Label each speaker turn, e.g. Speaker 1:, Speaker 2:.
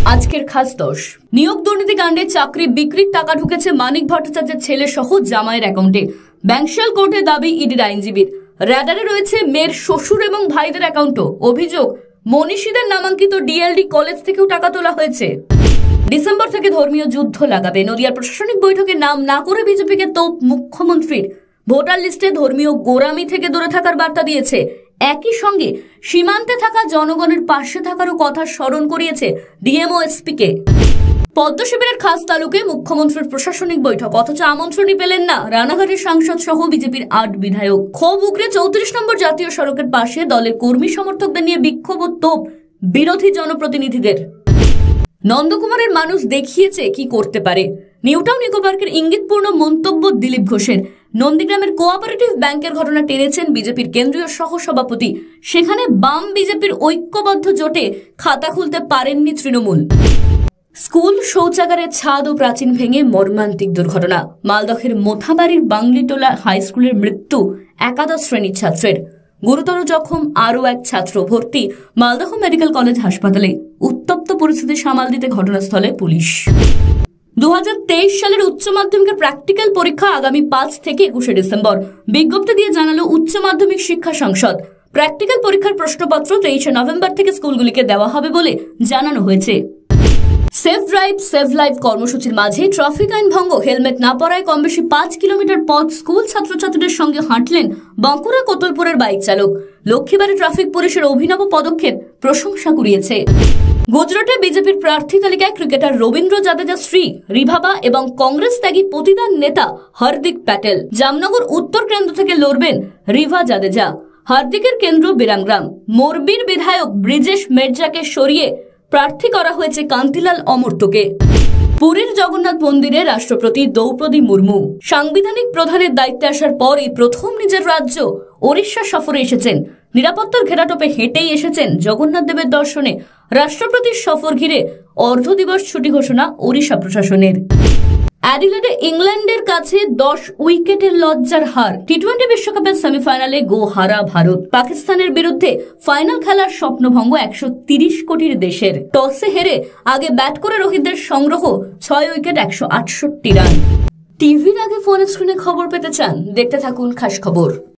Speaker 1: আজকের খাস দশ নিয়োগ দুর্নীতি কাণ্ডে চাকরি বিক্রির টাকা ঢুকেছে মানিক ভট্টাচার্যের ছেলে সহ জামাইয়ের অ্যাকাউন্টে। ব্যাংকশাল কোর্টে দাবি ইডির আইনজীবীর। র্যাডারে রয়েছে মেয়ের শ্বশুর এবং ভাইদের অ্যাকাউন্টও। অভিযোগ, মনীষীদের নামাঙ্কিত ডিএলডি কলেজ থেকেও টাকা তোলা হয়েছে। ডিসেম্বর থেকে ধর্মীয় যুদ্ধ লাগাবে। নদিয়ার প্রশাসনিক বৈঠকে নাম না করে বিজেপিকে তোপ মুখ্যমন্ত্রীর। ভোটার লিস্টে ধর্মীয় গোঁড়ামি থেকে দূরে থাকার বার্তা দিয়েছে। একই সঙ্গে সীমান্তে থাকা জনগণের পাশে থাকারও কথা স্মরণ করিয়েছে ডিএমও এসপিকে। পদ্ম শিবিরের খাস তালুকে মুখ্যমন্ত্রীর প্রশাসনিক বৈঠক, অথচ আমন্ত্রণই পেলেন না রানাঘাটের সাংসদ সহ বিজেপির ৮ বিধায়ক। ক্ষোভ উগরে ৩৪ নম্বর জাতীয় সড়কের পাশে দলের কর্মী সমর্থকদের নিয়ে বিক্ষোভ ও তোপ বিরোধী জনপ্রতিনিধিদের। নন্দকুমারের মানুষ দেখিয়েছে কি করতে পারে। নিউটাউন ইকো পার্কের ইঙ্গিতপূর্ণ মন্তব্য দিলীপ ঘোষের। নন্দীগ্রামের কোঅপারেটিভ ব্যাংকের ঘটনা টেনেছেন বিজেপির কেন্দ্রীয় সহসভাপতি। সেখানে বাম বিজেপির ঐক্যবদ্ধ জোটে খাতা খুলতে পারেননি তৃণমূল। স্কুল শৌচাগারের ছাদ ও প্রাচীন ভেঙে মর্মান্তিক দুর্ঘটনা। মালদহের মোথাবাড়ির বাংলিটোলা হাই স্কুলের মৃত্যু একাদশ শ্রেণীর ছাত্রের। গুরুতর জখম আরও এক ছাত্র ভর্তি মালদহ মেডিকেল কলেজ হাসপাতালে। উত্তপ্ত পরিস্থিতি সামাল দিতে ঘটনাস্থলে পুলিশ। 2023 সালের উচ্চ মাধ্যমিকের প্র্যাকটিক্যাল পরীক্ষা আগামী 5 থেকে 21 ডিসেম্বর। বিজ্ঞপ্তি দিয়ে জানালো উচ্চ মাধ্যমিক শিক্ষা সংসদ। প্র্যাকটিক্যাল পরীক্ষার প্রশ্নপত্র 23 নভেম্বর থেকে স্কুলগুলিকে দেওয়া হবে বলে জানানো হয়েছে। সেফ ড্রাইভ সেভ লাইফ কর্মসূচির মাঝে ট্রাফিক আইন ভঙ্গ, হেলমেট না পরায় কম বেশি 5 কিলোমিটার পথ স্কুল ছাত্রছাত্রীদের সঙ্গে হাঁটলেন বাঁকুড়া কোতলপুরের বাইক চালক। লক্ষ্মীবাড়ি ট্রাফিক পুলিশের অভিনব পদক্ষেপ প্রশংসা কুড়িয়েছে। গুজরাটে বিজেপির প্রার্থী তালিকায় ক্রিকেটার রবীন্দ্র জাদেজা স্ত্রী রিভাবা এবং কংগ্রেস ত্যাগী প্রতিদান নেতা হার্দিক প্যাটেল। জামনগর উত্তর কেন্দ্র থেকে লড়বেন রিভা জাদেজা। হার্দিকের কেন্দ্র বিরামগ্রাম। মোরবির বিধায়ক ব্রিজেশ মির্জাকে সরিয়ে প্রার্থী করা হয়েছে কান্তিলাল অমর্ত্যকে। পুরীর জগন্নাথ মন্দিরে রাষ্ট্রপতি দ্রৌপদী মুর্মু সাংবিধানিক প্রধানের দায়িত্বে আসার পরই প্রথম নিজের রাজ্য ওড়িশা সফরে এসেছেন। নিরাপত্তার ঘেরাটোপে হেঁটেই এসেছেন জগন্নাথ দেবের দর্শনে। রাষ্ট্রপতির সফর ঘিরে অর্ধ দিবস ছুটি ঘোষণা ওড়িশা প্রশাসনের। অ্যাডিলেডে ইংল্যান্ডের কাছে 10 উইকেটের লজ্জার হার। টি-20 বিশ্বকাপের সেমিফাইনালে গো হারা ভারত। পাকিস্তানের বিরুদ্ধে ফাইনাল খেলার স্বপ্নভঙ্গ 130 কোটির দেশের। টসে হেরে আগে ব্যাট করে রোহিতদের সংগ্রহ 6 উইকেট 168 রান। টিভির আগে ফোন স্ক্রিনে খবর পেতে চান? দেখতে থাকুন খাস খবর।